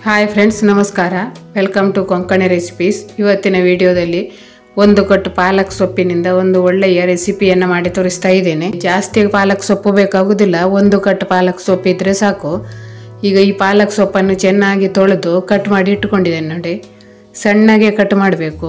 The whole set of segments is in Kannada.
ಹಾಯ್ ಫ್ರೆಂಡ್ಸ್, ನಮಸ್ಕಾರ. Welcome to Konkani recipes. ಇವತ್ತಿನ ವಿಡಿಯೋದಲ್ಲಿ ಒಂದು ಕಟ್ಟು ಪಾಲಕ್ ಸೊಪ್ಪಿನಿಂದ ಒಂದು ಒಳ್ಳೆಯ ರೆಸಿಪಿಯನ್ನು ಮಾಡಿ ತೋರಿಸ್ತಾ ಇದ್ದೇನೆ. ಜಾಸ್ತಿ ಪಾಲಕ್ ಸೊಪ್ಪು ಬೇಕಾಗುವುದಿಲ್ಲ, ಒಂದು ಕಟ್ಟು ಪಾಲಕ್ ಸೊಪ್ಪು ಇದ್ರೆ ಸಾಕು. ಈಗ ಈ ಪಾಲಕ್ ಸೊಪ್ಪನ್ನು ಚೆನ್ನಾಗಿ ತೊಳೆದು ಕಟ್ ಮಾಡಿ ಇಟ್ಟುಕೊಂಡಿದ್ದೇನೆ ನೋಡಿ. ಸಣ್ಣಗೆ ಕಟ್ ಮಾಡಬೇಕು.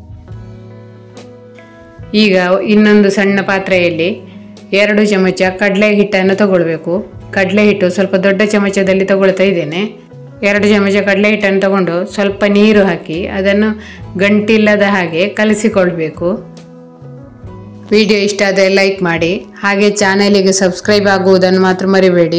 ಈಗ ಇನ್ನೊಂದು ಸಣ್ಣ ಪಾತ್ರೆಯಲ್ಲಿ 2 ಚಮಚ ಕಡಲೆ ಹಿಟ್ಟನ್ನು ತಗೊಳ್ಬೇಕು. ಕಡಲೆ ಹಿಟ್ಟು ಸ್ವಲ್ಪ ದೊಡ್ಡ ಚಮಚದಲ್ಲಿ ತಗೊಳ್ತಾ ಇದ್ದೇನೆ. 2 ಚಮಚ ಕಡಲೆ ಹಿಟ್ಟನ್ನು ತಗೊಂಡು ಸ್ವಲ್ಪ ನೀರು ಹಾಕಿ ಅದನ್ನು ಗಂಟಿಲ್ಲದ ಹಾಗೆ ಕಲಸಿಕೊಳ್ಬೇಕು. ವಿಡಿಯೋ ಇಷ್ಟ ಆದರೆ ಲೈಕ್ ಮಾಡಿ, ಹಾಗೆ ಚಾನಲಿಗೆ ಸಬ್ಸ್ಕ್ರೈಬ್ ಆಗುವುದನ್ನು ಮಾತ್ರ ಮರಿಬೇಡಿ.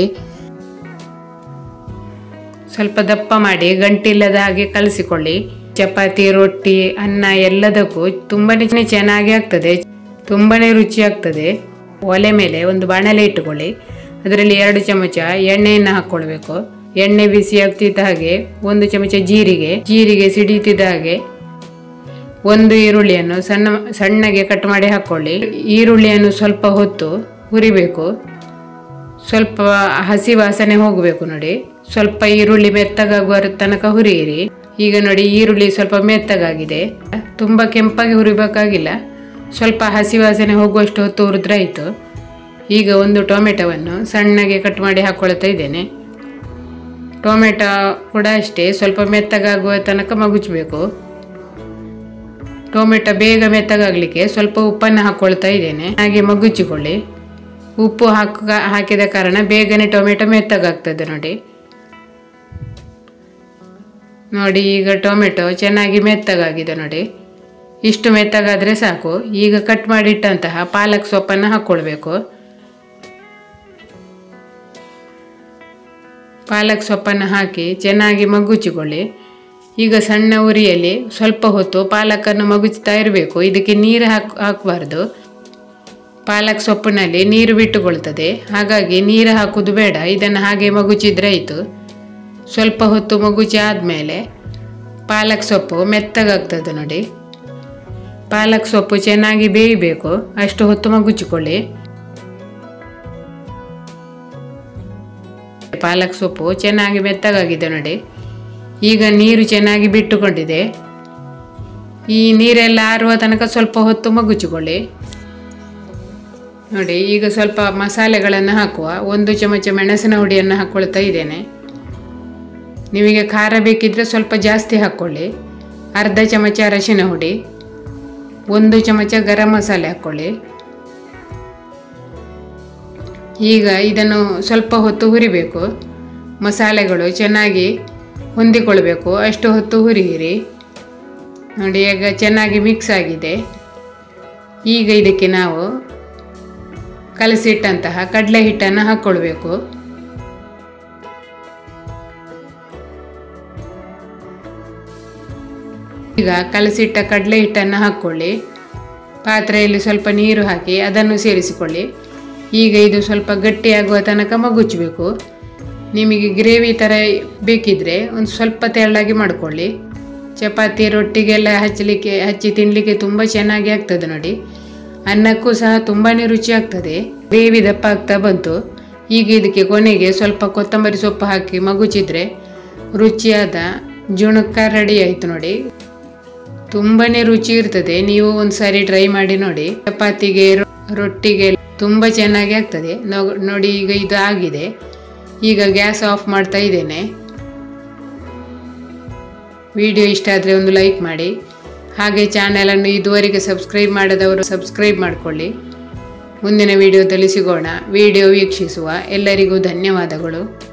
ಸ್ವಲ್ಪ ದಪ್ಪ ಮಾಡಿ ಗಂಟಿಲ್ಲದ ಹಾಗೆ ಕಲಸಿಕೊಳ್ಳಿ. ಚಪಾತಿ, ರೊಟ್ಟಿ, ಅನ್ನ ಎಲ್ಲದಕ್ಕೂ ತುಂಬನೇ ಚೆನ್ನಾಗಿ ಆಗ್ತದೆ, ತುಂಬನೇ ರುಚಿ ಆಗ್ತದೆ. ಒಲೆ ಮೇಲೆ ಒಂದು ಬಾಣಲೆ ಇಟ್ಟುಕೊಳ್ಳಿ. ಅದರಲ್ಲಿ 2 ಚಮಚ ಎಣ್ಣೆಯನ್ನು ಹಾಕ್ಕೊಳ್ಬೇಕು. ಎಣ್ಣೆ ಬಿಸಿ ಆಗ್ತಿದ್ದ ಹಾಗೆ 1 ಚಮಚ ಜೀರಿಗೆ ಸಿಡಿತಿದ್ದ ಹಾಗೆ 1 ಈರುಳ್ಳಿಯನ್ನು ಸಣ್ಣಗೆ ಕಟ್ ಮಾಡಿ ಹಾಕ್ಕೊಳ್ಳಿ. ಈರುಳ್ಳಿಯನ್ನು ಸ್ವಲ್ಪ ಹೊತ್ತು ಹುರಿಬೇಕು. ಸ್ವಲ್ಪ ಹಸಿ ವಾಸನೆ ಹೋಗಬೇಕು ನೋಡಿ. ಸ್ವಲ್ಪ ಈರುಳ್ಳಿ ಮೆತ್ತಗಾಗುವ ತನಕ ಹುರಿಯಿರಿ. ಈಗ ನೋಡಿ, ಈರುಳ್ಳಿ ಸ್ವಲ್ಪ ಮೆತ್ತಗಾಗಿದೆ. ತುಂಬ ಕೆಂಪಾಗಿ ಹುರಿಬೇಕಾಗಿಲ್ಲ, ಸ್ವಲ್ಪ ಹಸಿ ವಾಸನೆ ಹೋಗುವಷ್ಟು ಹೊತ್ತು ಹುರಿದ್ರಾಯಿತು. ಈಗ ಒಂದು ಟೊಮೆಟೊವನ್ನು ಸಣ್ಣಗೆ ಕಟ್ ಮಾಡಿ ಹಾಕ್ಕೊಳ್ತಾ ಇದ್ದೇನೆ. ಟೊಮೆಟೊ ಕೂಡ ಅಷ್ಟೇ ಸ್ವಲ್ಪ ಮೆತ್ತಗಾಗುವ ತನಕ ಮಗುಚಬೇಕು. ಟೊಮೆಟೊ ಬೇಗ ಮೆತ್ತಗಾಗಲಿಕ್ಕೆ ಸ್ವಲ್ಪ ಉಪ್ಪನ್ನು ಹಾಕ್ಕೊಳ್ತಾ ಇದ್ದೇನೆ. ಹಾಗೆ ಮಗುಚಿಕೊಳ್ಳಿ. ಉಪ್ಪು ಹಾಕಿದ ಕಾರಣ ಬೇಗನೆ ಟೊಮೆಟೊ ಮೆತ್ತಗಾಗ್ತದೆ ನೋಡಿ. ಈಗ ಟೊಮೆಟೊ ಚೆನ್ನಾಗಿ ಮೆತ್ತಗಾಗಿದೆ ನೋಡಿ. ಇಷ್ಟು ಮೆತ್ತಗಾದರೆ ಸಾಕು. ಈಗ ಕಟ್ ಮಾಡಿಟ್ಟಂತಹ ಪಾಲಕ್ ಸೊಪ್ಪನ್ನು ಹಾಕ್ಕೊಳ್ಬೇಕು. ಪಾಲಕ್ ಸೊಪ್ಪನ್ನು ಹಾಕಿ ಚೆನ್ನಾಗಿ ಮಗುಚಿಕೊಳ್ಳಿ. ಈಗ ಸಣ್ಣ ಉರಿಯಲ್ಲಿ ಸ್ವಲ್ಪ ಹೊತ್ತು ಪಾಲಕನ್ನು ಮಗುಚ್ತಾ ಇರಬೇಕು. ಇದಕ್ಕೆ ನೀರು ಹಾಕಬಾರ್ದು. ಪಾಲಕ್ ಸೊಪ್ಪಿನಲ್ಲಿ ನೀರು ಬಿಟ್ಟುಕೊಳ್ತದೆ, ಹಾಗಾಗಿ ನೀರು ಹಾಕೋದು ಬೇಡ. ಇದನ್ನು ಹಾಗೆ ಮಗುಚಿದ್ರೆ ಆಯಿತು. ಸ್ವಲ್ಪ ಹೊತ್ತು ಮಗುಚಿ ಆದಮೇಲೆ ಪಾಲಕ್ ಸೊಪ್ಪು ಮೆತ್ತಗಾಗ್ತದೆ ನೋಡಿ. ಪಾಲಕ್ ಸೊಪ್ಪು ಚೆನ್ನಾಗಿ ಬೇಯಬೇಕು, ಅಷ್ಟು ಹೊತ್ತು ಮಗುಚಿಕೊಳ್ಳಿ. ಪಾಲಕ್ ಸೊಪ್ಪು ಚೆನ್ನಾಗಿ ಮೆತ್ತಗಾಗಿದೆ ನೋಡಿ. ಈಗ ನೀರು ಚೆನ್ನಾಗಿ ಬಿಟ್ಟುಕೊಂಡಿದೆ. ಈ ನೀರೆಲ್ಲ ಆರುವ ತನಕ ಸ್ವಲ್ಪ ಹೊತ್ತು ಮಗುಚಿಕೊಳ್ಳಿ ನೋಡಿ. ಈಗ ಸ್ವಲ್ಪ ಮಸಾಲೆಗಳನ್ನು ಹಾಕುವ. 1 ಚಮಚ ಮೆಣಸಿನ ಹುಡಿಯನ್ನು ಹಾಕ್ಕೊಳ್ತಾ ಇದ್ದೇನೆ. ನಿಮಗೆ ಖಾರ ಬೇಕಿದ್ರೆ ಸ್ವಲ್ಪ ಜಾಸ್ತಿ ಹಾಕ್ಕೊಳ್ಳಿ. ಅರ್ಧ ಚಮಚ ಅರಶಿನ ಹುಡಿ, 1 ಚಮಚ ಗರಂ ಮಸಾಲೆ ಹಾಕ್ಕೊಳ್ಳಿ. ಈಗ ಇದನ್ನು ಸ್ವಲ್ಪ ಹೊತ್ತು ಹುರಿಬೇಕು. ಮಸಾಲೆಗಳು ಚೆನ್ನಾಗಿ ಹೊಂದಿಕೊಳ್ಬೇಕು, ಅಷ್ಟು ಹೊತ್ತು ಹುರಿಯಿರಿ ನೋಡಿ. ಈಗ ಚೆನ್ನಾಗಿ ಮಿಕ್ಸ್ ಆಗಿದೆ. ಈಗ ಇದಕ್ಕೆ ನಾವು ಕಲಸಿಟ್ಟಂತಹ ಕಡಲೆ ಹಿಟ್ಟನ್ನು ಹಾಕ್ಕೊಳ್ಬೇಕು. ಈಗ ಕಲಸಿಟ್ಟ ಕಡಲೆ ಹಿಟ್ಟನ್ನು ಹಾಕ್ಕೊಳ್ಳಿ. ಪಾತ್ರೆಯಲ್ಲಿ ಸ್ವಲ್ಪ ನೀರು ಹಾಕಿ ಅದನ್ನು ಸೇರಿಸಿಕೊಳ್ಳಿ. ಈಗ ಇದು ಸ್ವಲ್ಪ ಗಟ್ಟಿಯಾಗುವ ತನಕ ಮಗುಚಬೇಕು. ನಿಮಗೆ ಗ್ರೇವಿ ಥರ ಬೇಕಿದ್ರೆ ಒಂದು ಸ್ವಲ್ಪ ತೆಳ್ಳಾಗಿ ಮಾಡಿಕೊಳ್ಳಿ. ಚಪಾತಿ, ರೊಟ್ಟಿಗೆಲ್ಲ ಹಚ್ಚಿ ತಿನ್ನಲಿಕ್ಕೆ ತುಂಬ ಚೆನ್ನಾಗಿ ಆಗ್ತದೆ ನೋಡಿ. ಅನ್ನಕ್ಕೂ ಸಹ ತುಂಬಾ ರುಚಿ ಆಗ್ತದೆ. ಗ್ರೇವಿ ದಪ್ಪ ಆಗ್ತಾ ಬಂತು. ಈಗ ಇದಕ್ಕೆ ಕೊನೆಗೆ ಸ್ವಲ್ಪ ಕೊತ್ತಂಬರಿ ಸೊಪ್ಪು ಹಾಕಿ ಮಗುಚಿದ್ರೆ ರುಚಿಯಾದ ಜುಣುಕ ರೆಡಿ ಆಯಿತು ನೋಡಿ. ತುಂಬಾ ರುಚಿ ಇರ್ತದೆ. ನೀವು ಒಂದು ಸಾರಿ ಟ್ರೈ ಮಾಡಿ ನೋಡಿ. ಚಪಾತಿಗೆ, ರೊಟ್ಟಿಗೆ ತುಂಬ ಚೆನ್ನಾಗಿ ಆಗ್ತದೆ ನೋಡಿ. ಈಗ ಇದು ಆಗಿದೆ. ಈಗ ಗ್ಯಾಸ್ ಆಫ್ ಮಾಡ್ತಾ ಇದ್ದೇನೆ. ವಿಡಿಯೋ ಇಷ್ಟ ಆದರೆ ಒಂದು ಲೈಕ್ ಮಾಡಿ, ಹಾಗೆ ಚಾನಲನ್ನು ಇದುವರೆಗೆ ಸಬ್ಸ್ಕ್ರೈಬ್ ಮಾಡದವರು ಸಬ್ಸ್ಕ್ರೈಬ್ ಮಾಡಿಕೊಳ್ಳಿ. ಮುಂದಿನ ವಿಡಿಯೋದಲ್ಲಿ ಸಿಗೋಣ. ವಿಡಿಯೋ ವೀಕ್ಷಿಸುವ ಎಲ್ಲರಿಗೂ ಧನ್ಯವಾದಗಳು.